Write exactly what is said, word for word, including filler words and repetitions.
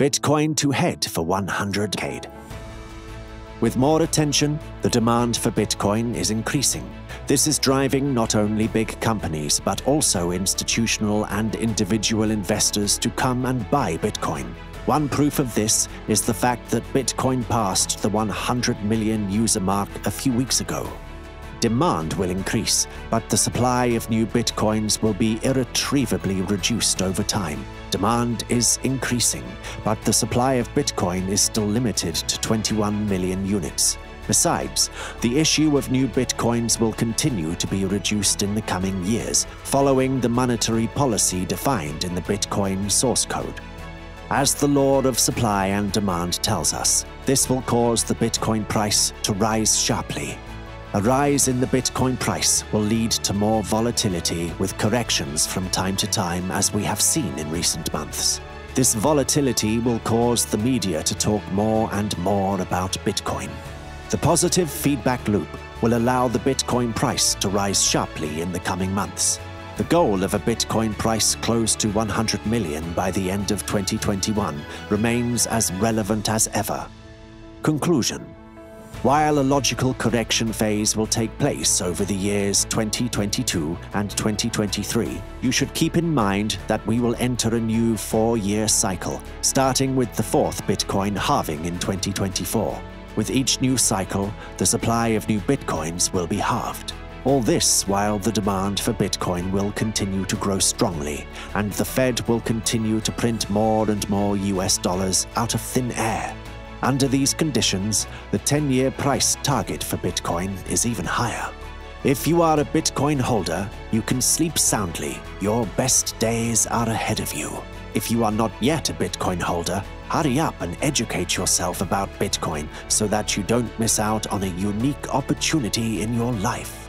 Bitcoin to head for one hundred K. With more attention, the demand for Bitcoin is increasing. This is driving not only big companies, but also institutional and individual investors to come and buy Bitcoin. One proof of this is the fact that Bitcoin passed the one hundred million user mark a few weeks ago. Demand will increase, but the supply of new Bitcoins will be irretrievably reduced over time. Demand is increasing, but the supply of Bitcoin is still limited to twenty-one million units. Besides, the issue of new Bitcoins will continue to be reduced in the coming years, following the monetary policy defined in the Bitcoin source code. As the law of supply and demand tells us, this will cause the Bitcoin price to rise sharply. A rise in the Bitcoin price will lead to more volatility with corrections from time to time, as we have seen in recent months. This volatility will cause the media to talk more and more about Bitcoin. The positive feedback loop will allow the Bitcoin price to rise sharply in the coming months. The goal of a Bitcoin price close to one hundred million by the end of twenty twenty-one remains as relevant as ever. Conclusion. While a logical correction phase will take place over the years twenty twenty-two and twenty twenty-three, you should keep in mind that we will enter a new four-year cycle, starting with the fourth Bitcoin halving in twenty twenty-four. With each new cycle, the supply of new Bitcoins will be halved. All this while the demand for Bitcoin will continue to grow strongly, and the Fed will continue to print more and more U S dollars out of thin air. Under these conditions, the ten-year price target for Bitcoin is even higher. If you are a Bitcoin holder, you can sleep soundly. Your best days are ahead of you. If you are not yet a Bitcoin holder, hurry up and educate yourself about Bitcoin so that you don't miss out on a unique opportunity in your life.